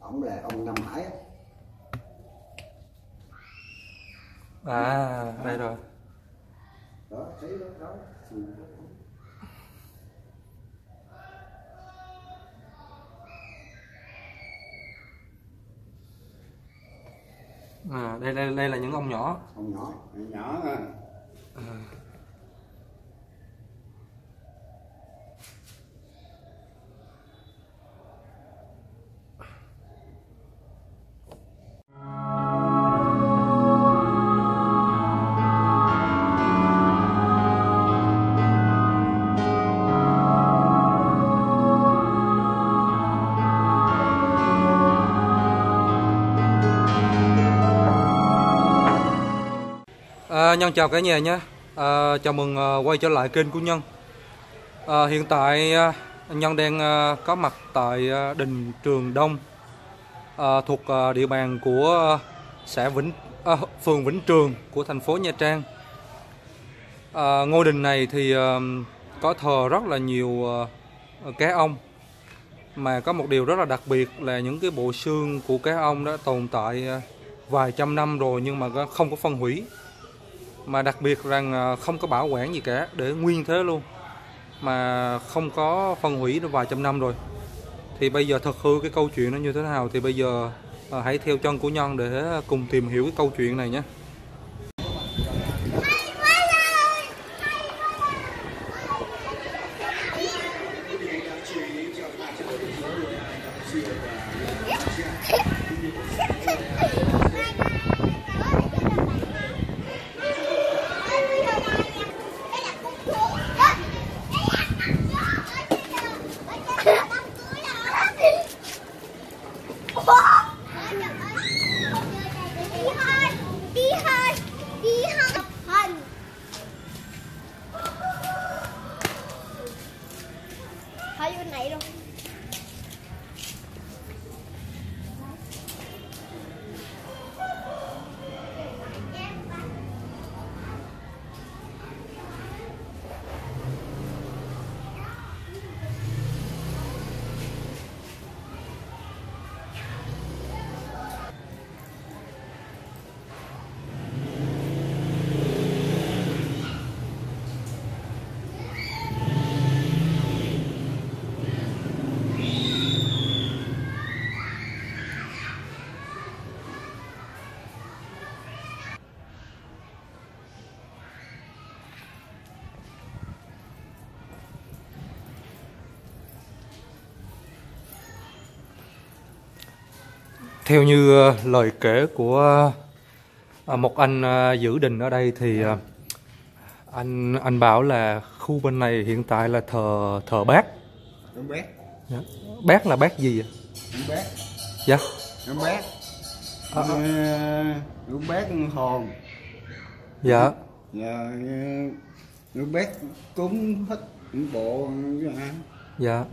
Ổng là ông Nam Hải á. À, đây rồi. Đó, thấy đó. À, đây là những ông nhỏ. Ông nhỏ à. Nhân chào cả nhà nhé. Chào mừng quay trở lại kênh của Nhân. Hiện tại Nhân đang có mặt tại đình Trường Đông, thuộc địa bàn của phường Vĩnh Trường của thành phố Nha Trang. Ngôi đình này thì có thờ rất là nhiều cá ông, mà có một điều rất là đặc biệt là những cái bộ xương của cá ông đã tồn tại vài trăm năm rồi nhưng mà không có phân hủy. Mà đặc biệt rằng không có bảo quản gì cả, để nguyên thế luôn, mà không có phân hủy được vài trăm năm rồi. Thì bây giờ thật hư cái câu chuyện nó như thế nào thì bây giờ hãy theo chân của Nhân để cùng tìm hiểu cái câu chuyện này nhé. Theo như lời kể của một anh giữ đình ở đây thì anh bảo là khu bên này hiện tại là thờ bác. Bác. Dạ. Bác là bác gì vậy? Bác. Dạ. Bác. Bác hồn. Dạ. Dạ. Bác cúng hết bộ. Dạ.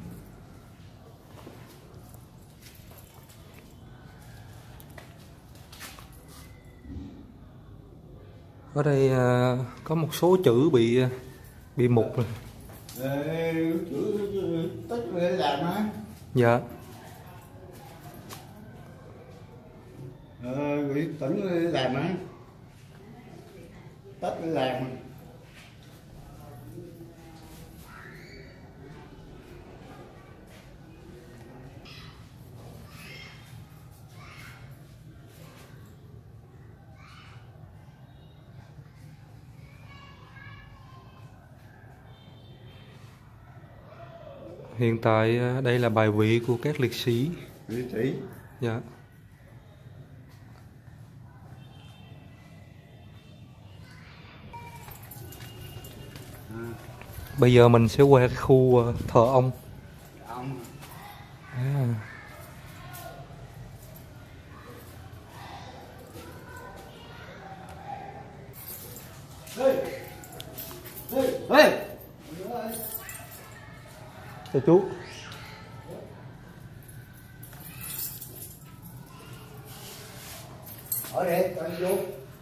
Ở đây có một số chữ bị mục rồi. Chữ tích để làm á. Dạ. Gửi tỉnh để làm á. Tích để làm. Hiện tại đây là bài vị của các liệt sĩ. Liệt sĩ. Dạ. Bây giờ mình sẽ qua cái khu thờ ông. À. Chào chú. Ở đây, anh vô.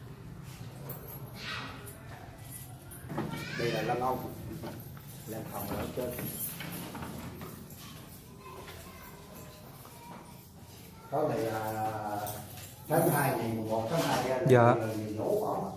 Đây là lăng ông. Làm phòng ở trên. Có này là tháng 2 ngày 1 tháng 2 là Dạ. ngày dỗ bỏ.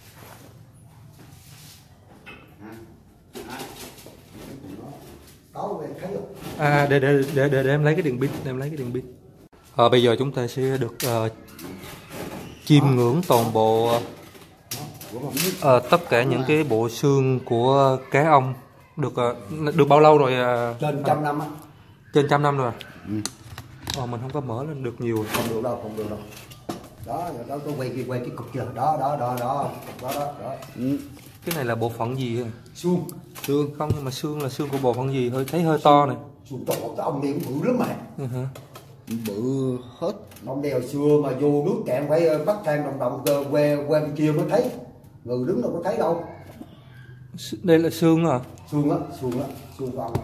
Đó về thấy không? À, để em lấy cái đèn pin, để em lấy cái đèn pin. Bây giờ chúng ta sẽ được chiêm ngưỡng toàn bộ tất cả những cái bộ xương của cá ông. Được bao lâu rồi? Trên 100 năm á. Trên 100 năm rồi. Ừ. Mình không có mở lên được nhiều. Không được đâu, không được đâu. Đó, đó tôi quay cái cục chưa? Đó. Ừ. Cái này là bộ phận gì hả? Xương. Không, nhưng mà xương là xương của bộ phận gì? Thấy hơi to này. Xương to, cái ông này cũng bự lắm mà. Hả? Bự hết. Ông này hồi xưa mà vô nước cạn phải bắt thang đồng quê bên kia mới thấy. Người đứng đâu có thấy đâu. Đây là xương hả? Xương của ông.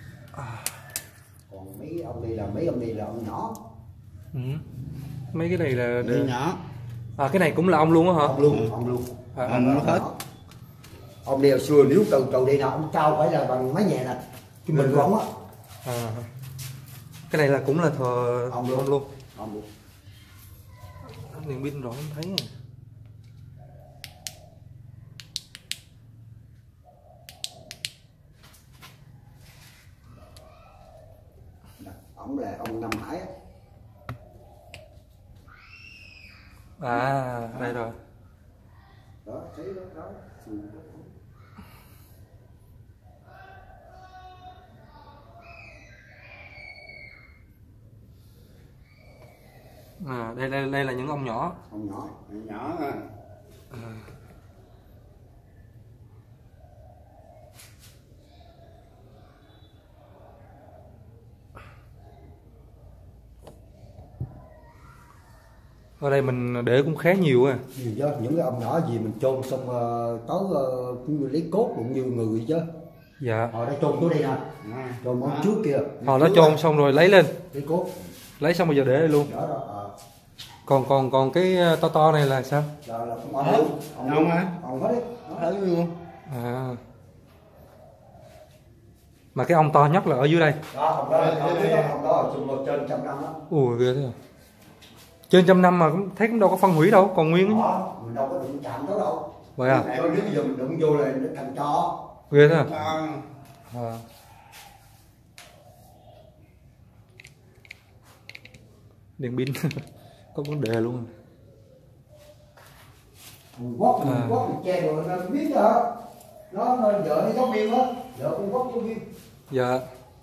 Còn mấy ông này là ông nhỏ. Ừ. Mấy cái này là Đây nhỏ. cái này cũng là ông luôn á hả? Ông luôn. Ông nó hết. Ông này hồi xưa nếu từ đây nào ông cao phải là bằng mấy nhà nè. Chứ mình của ông á. Cái này là cũng là thờ ông luôn. Đèn pin rõ không thấy nè. Ông là ông Nam Hải á. Đây rồi. Đó, thấy đó. Đây là những ông nhỏ. Ông nhỏ ha. Ở đây mình để cũng khá nhiều à. Nhiều chứ, những cái ông nhỏ gì mình chôn xong tới lấy cốt cũng như người chứ. Dạ. Họ đã chôn tới đây nè. Chôn món trước kia. Họ đã chôn xong rồi lấy lên. Lấy cốt. Lấy xong bây giờ để đây luôn. Đó. Còn cái to này là sao? Là ông luôn. Ông hả? Ông hết đấy. Hết luôn. Mà cái ông to nhất là ở dưới đây. Đó, ông đó chôn một trên 100 năm đó. Ui ghê thế à. Trên 100 năm mà cũng thấy cũng đâu có phân hủy đâu, còn nguyên ấy. Mình đâu có đụng chạm tới đâu. Vậy à? Nếu bây giờ mình đụng vô là nó thành cho. Ghê thế à? Đèn pin có vấn đề luôn. Mình quất mình che rồi nó biết rồi. Nó vợ nó giáo viên đó, vợ con quất giáo viên. Dạ.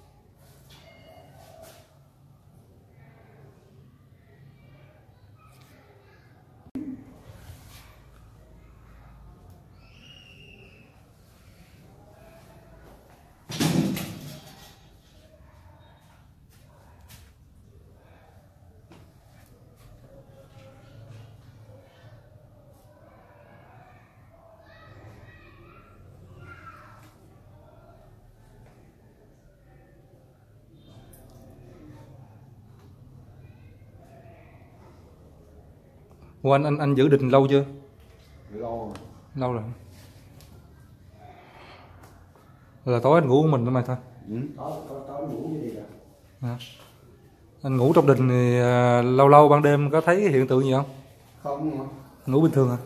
Ủa anh giữ đình lâu chưa? Lâu rồi. Là tối anh ngủ của mình đó mà thôi. Tối ngủ như vậy rồi. Anh ngủ trong đình thì lâu lâu ban đêm có thấy hiện tượng gì không? Không mà. Ngủ bình thường à?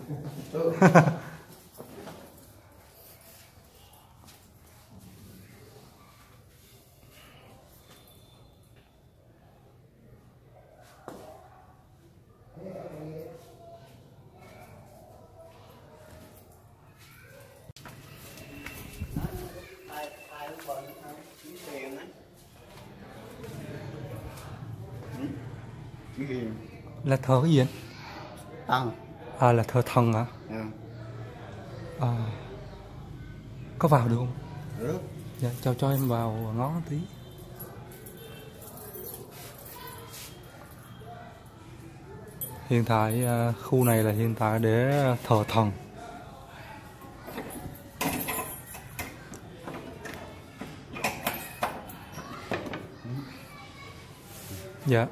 Là thờ cái gì anh? Là thờ thần hả? Có vào được không? Được. Dạ, cho em vào ngó tí. Hiện tại khu này là hiện tại để thờ thần. Dạ.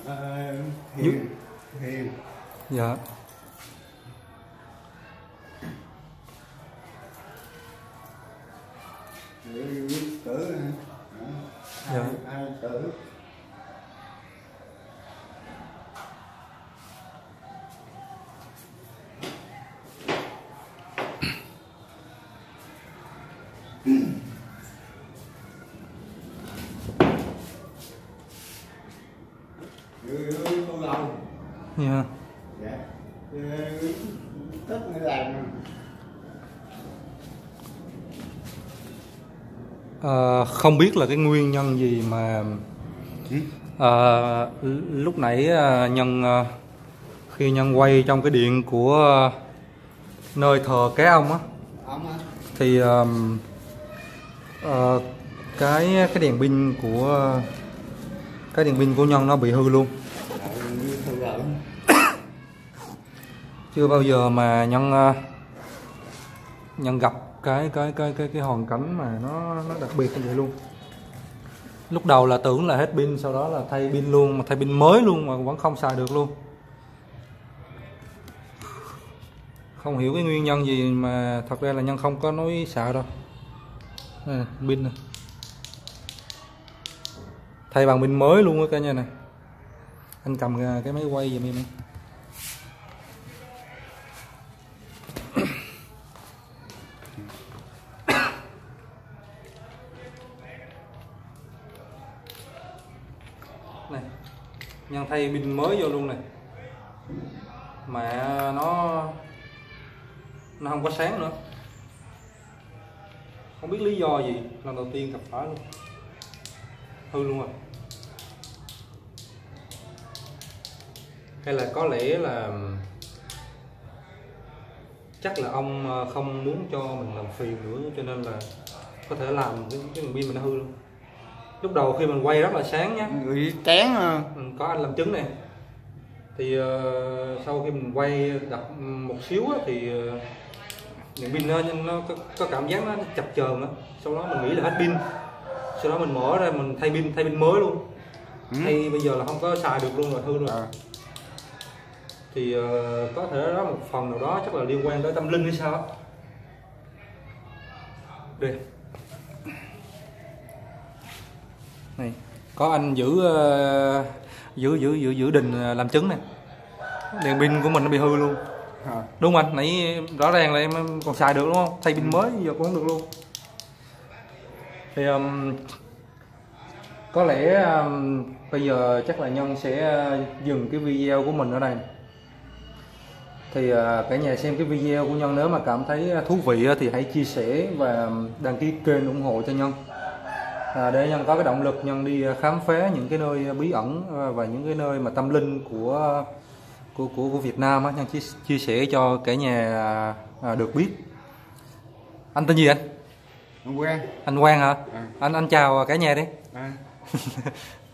Hiền. Hiền. Dạ. Tử. Dạ. Ai tử. Cô Long. Dạ. Dạ. Tất người làm. Không biết là cái nguyên nhân gì mà lúc nãy Nhân khi Nhân quay trong cái điện của nơi thờ cá ông á, thì cái đèn pin của Nhân nó bị hư luôn. Chưa bao giờ mà Nhân gặp cái hoàn cảnh mà nó đặc biệt như vậy luôn. Lúc đầu là tưởng là hết pin, sau đó là thay pin luôn, mà thay pin mới luôn mà vẫn không xài được luôn. Không hiểu cái nguyên nhân gì mà thật ra là Nhân không có nói xạo đâu. Đây, pin này. Thay bằng pin mới luôn á cả nhà này. Anh cầm cái máy quay giùm em đi. Này, Nhân thay pin mới vô luôn này, mà nó không có sáng nữa, không biết lý do gì, lần đầu tiên gặp phải luôn, hư luôn rồi. Hay là có lẽ là chắc là ông không muốn cho mình làm phiền nữa, cho nên là có thể làm cái pin mình nó hư luôn. Lúc đầu khi mình quay rất là sáng nhá, Người chán à. có anh làm chứng này, thì sau khi mình quay đặt một xíu á, thì đèn pin nó có cảm giác nó chập chờn á, sau đó mình nghĩ là hết pin, sau đó mình mở ra mình thay pin mới luôn. Thay bây giờ là không có xài được luôn rồi, hư rồi. Thì có thể đó một phần nào đó chắc là liên quan tới tâm linh hay sao á. Đây này, có anh giữ đình làm chứng này, đèn pin của mình nó bị hư luôn. Đúng anh, nãy rõ ràng là em còn xài được đúng không, thay pin mới giờ cũng không được luôn. Thì có lẽ bây giờ chắc là Nhân sẽ dừng cái video của mình ở đây. Thì cả nhà xem cái video của Nhân, nếu mà cảm thấy thú vị thì hãy chia sẻ và đăng ký kênh ủng hộ cho Nhân, để Nhân có cái động lực Nhân đi khám phá những cái nơi bí ẩn và những cái nơi mà tâm linh của Việt Nam á. Nhân chia sẻ cho cả nhà được biết. Anh tên gì anh? Anh Quang. Anh Quang hả? Anh chào cả nhà đi.